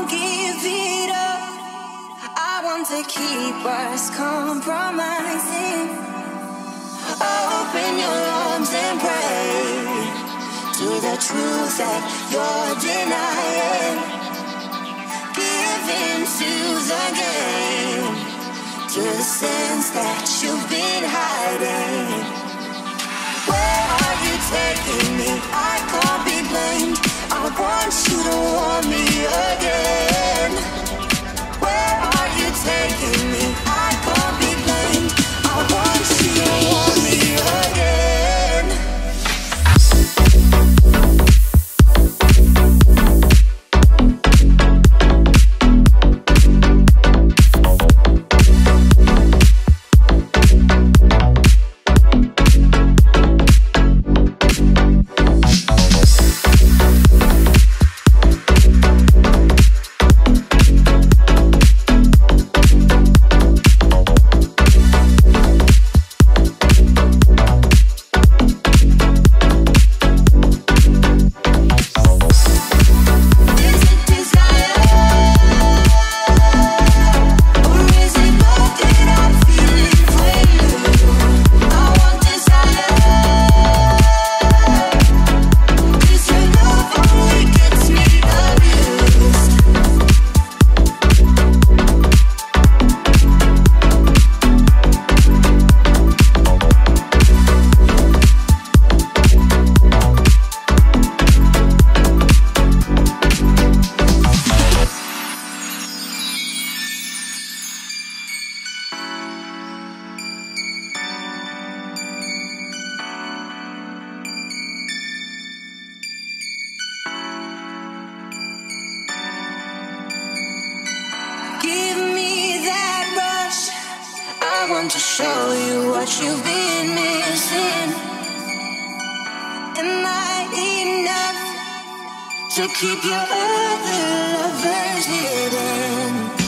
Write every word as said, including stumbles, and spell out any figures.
won't give it up. I want to keep us compromising. Open your arms and pray to the truth that you're denying. Give in to the game, to the sense that you've been hiding. Where are you taking me? I can't be blamed. I want you to want me again. Where are you taking me? I can't be blamed. I want you to want me again. I want to show you what you've been missing. Am I enough to keep your other lovers hidden?